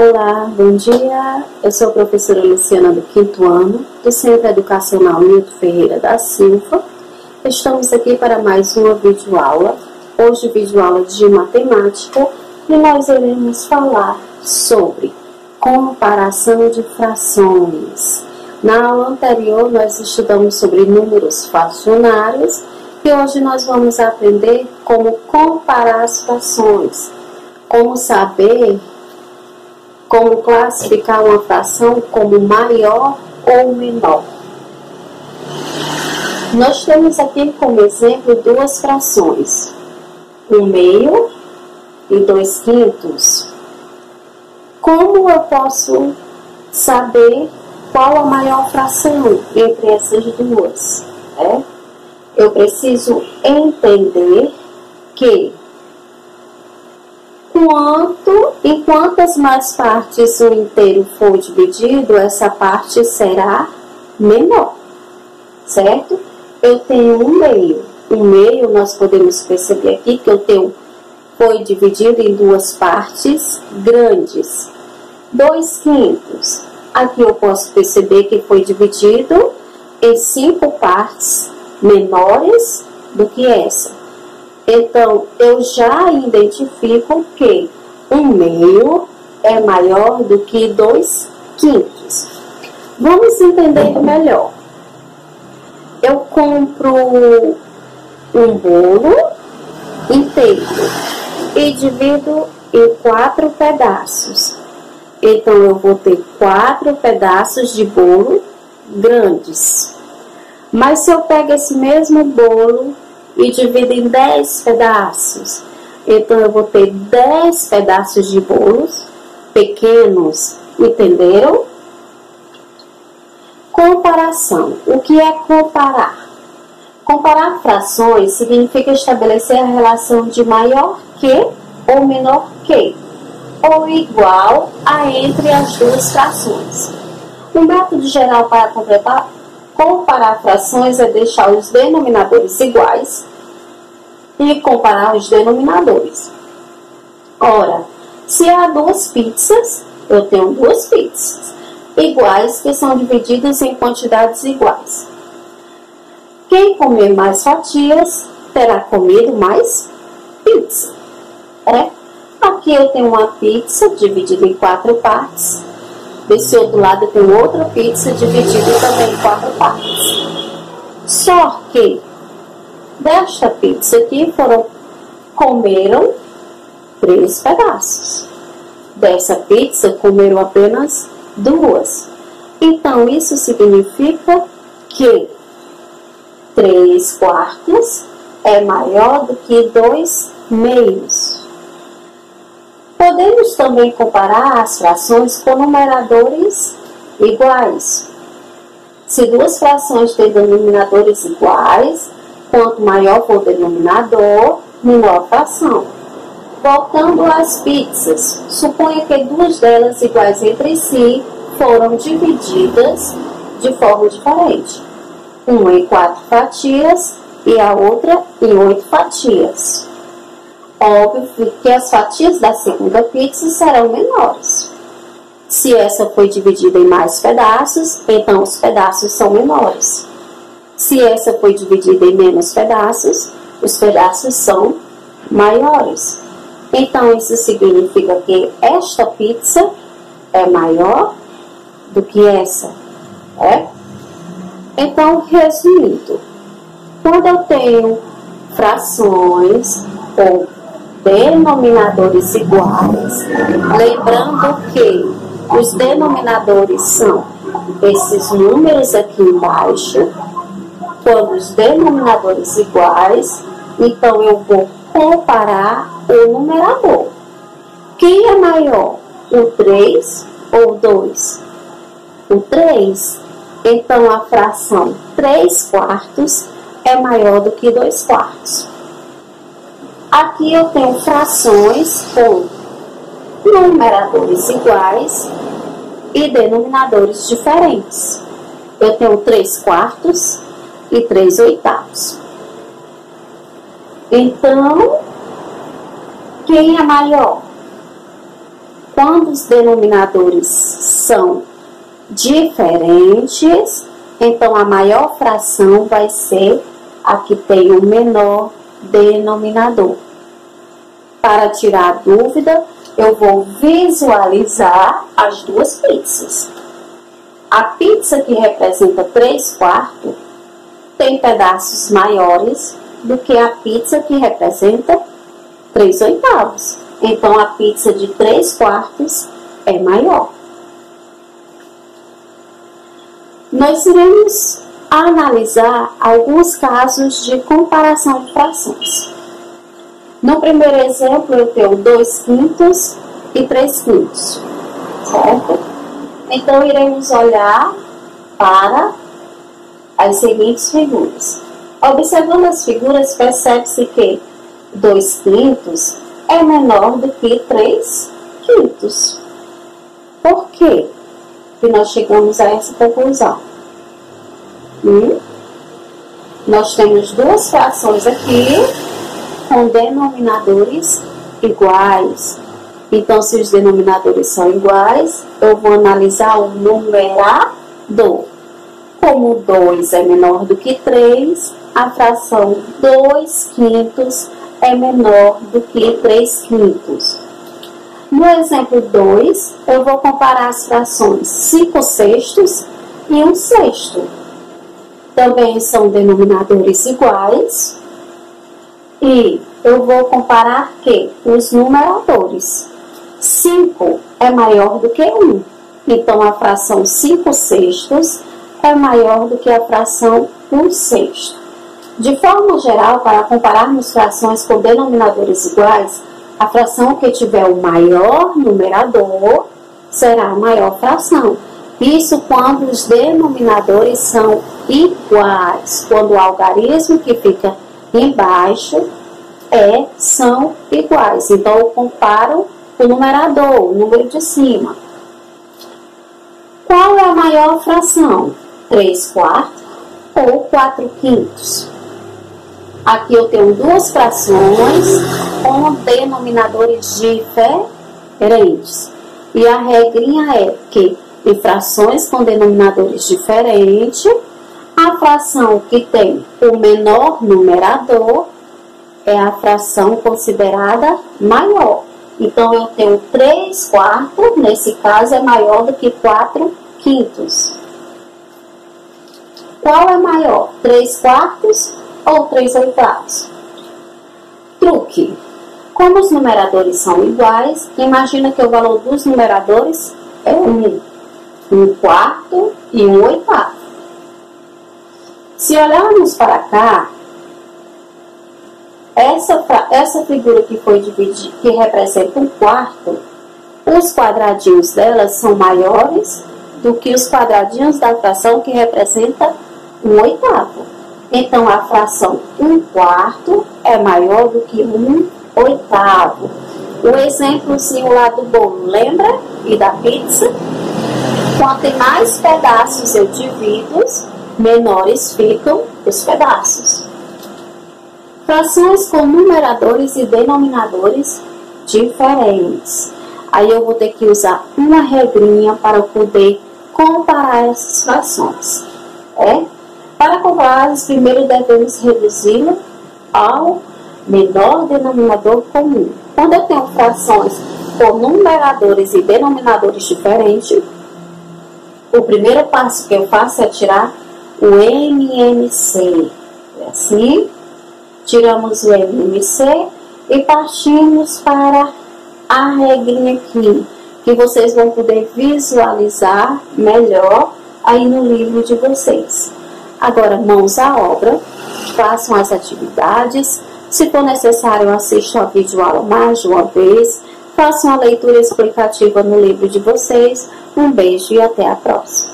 Olá, bom dia. Eu sou a professora Luciana do 5º ano, do Centro Educacional Nilton Ferreira da Silva. Estamos aqui para mais uma videoaula. Hoje, videoaula de matemática, e nós iremos falar sobre comparação de frações. Na aula anterior, nós estudamos sobre números fracionários e hoje nós vamos aprender como comparar as frações, como saber como classificar uma fração como maior ou menor. Nós temos aqui como exemplo duas frações, 1/2 e 2/5. Como eu posso saber qual a maior fração entre essas duas? Eu preciso entender que em quantas mais partes o inteiro for dividido, essa parte será menor, certo? Eu tenho 1/2. 1/2 nós podemos perceber aqui que foi dividido em duas partes grandes. 2/5. Aqui eu posso perceber que foi dividido em 5 partes menores do que essa. Então, eu já identifico que 1/2 é maior do que 2/5. Vamos entender melhor. Eu compro um bolo inteiro e divido em 4 pedaços. Então, eu vou ter 4 pedaços de bolo grandes. Mas se eu pego esse mesmo bolo e divido em 10 pedaços, então eu vou ter 10 pedaços de bolos pequenos, entenderam? Comparação. O que é comparar? Comparar frações significa estabelecer a relação de maior que ou menor que, ou igual a entre as duas frações. O método geral para comparar frações é deixar os denominadores iguais e comparar os denominadores. Ora, se há 2 pizzas, eu tenho 2 pizzas iguais que são divididas em quantidades iguais. Quem comer mais fatias terá comido mais pizza. Aqui eu tenho uma pizza dividida em 4 partes. Desse outro lado eu tenho outra pizza dividida também em 4 partes. Só que desta pizza aqui comeram 3 pedaços. Dessa pizza comeram apenas 2. Então isso significa que 3/4 é maior do que 2/2. Podemos também comparar as frações com numeradores iguais. Se duas frações têm denominadores iguais, quanto maior for o denominador, menor a fração. Voltando às pizzas, suponha que 2 delas iguais entre si foram divididas de forma diferente. Uma em 4 fatias e a outra em 8 fatias. Óbvio que as fatias da segunda pizza serão menores. Se essa foi dividida em mais pedaços, então os pedaços são menores. Se essa foi dividida em menos pedaços, os pedaços são maiores. Então isso significa que esta pizza é maior do que essa. Então, resumindo, quando eu tenho frações ou denominadores iguais, lembrando que os denominadores são esses números aqui embaixo. Quando os denominadores iguais, então eu vou comparar o numerador. Quem é maior, o 3 ou o 2? O 3. Então a fração 3/4 é maior do que 2/4. Aqui eu tenho frações com numeradores iguais e denominadores diferentes. Eu tenho 3/4 e 3/8. Então, quem é maior? Quando os denominadores são diferentes, então a maior fração vai ser a que tem o menor denominador. Para tirar a dúvida, eu vou visualizar as duas pizzas. A pizza que representa 3/4 tem pedaços maiores do que a pizza que representa 3/8. Então, a pizza de 3/4 é maior. Nós iremos analisar alguns casos de comparação de frações. No primeiro exemplo, eu tenho 2/5 e 3/5, certo? Então, iremos olhar para as seguintes figuras. Observando as figuras, percebe-se que 2/5 é menor do que 3/5. Por quê que nós chegamos a essa conclusão? Nós temos duas frações aqui com denominadores iguais. Então, se os denominadores são iguais, eu vou analisar o numerador. Como 2 é menor do que 3, a fração 2/5 é menor do que 3/5. No exemplo 2, eu vou comparar as frações 5/6 e 1/6. Também são denominadores iguais. E eu vou comparar que os numeradores. 5 é maior do que 1. Então, a fração 5/6 é maior do que a fração 1/6. De forma geral, para compararmos frações com denominadores iguais, a fração que tiver o maior numerador será a maior fração. Isso quando os denominadores são iguais. Quando o algarismo que fica embaixo são iguais. Então, eu comparo o numerador, o número de cima. Qual é a maior fração? 3/4 ou 4/5? Aqui eu tenho duas frações com denominadores diferentes. E a regrinha é que em frações com denominadores diferentes, a fração que tem o menor numerador é a fração considerada maior. Então, eu tenho 3/4, nesse caso, é maior do que 4/5. Qual é maior? 3/4 ou 3/8? Truque. Como os numeradores são iguais, imagina que o valor dos numeradores é 1. 1/4 e 1/8. Se olharmos para cá, essa figura que foi dividida, que representa 1/4, os quadradinhos dela são maiores do que os quadradinhos da fração que representa 1/8. Então, a fração 1/4 é maior do que 1/8. O exemplozinho lá do bolo, lembra? E da pizza? Quanto mais pedaços eu divido, menores ficam os pedaços. Frações com numeradores e denominadores diferentes. Aí eu vou ter que usar uma regrinha para poder comparar essas frações. Para compará-las, primeiro devemos reduzi-lo ao menor denominador comum. Quando eu tenho frações com numeradores e denominadores diferentes, o primeiro passo que eu faço é tirar o MMC. É assim, tiramos o MMC e partimos para a regrinha aqui, que vocês vão poder visualizar melhor aí no livro de vocês. Agora, mãos à obra, façam as atividades. Se for necessário, assistam a videoaula mais de uma vez. Façam a leitura explicativa no livro de vocês. Um beijo e até a próxima.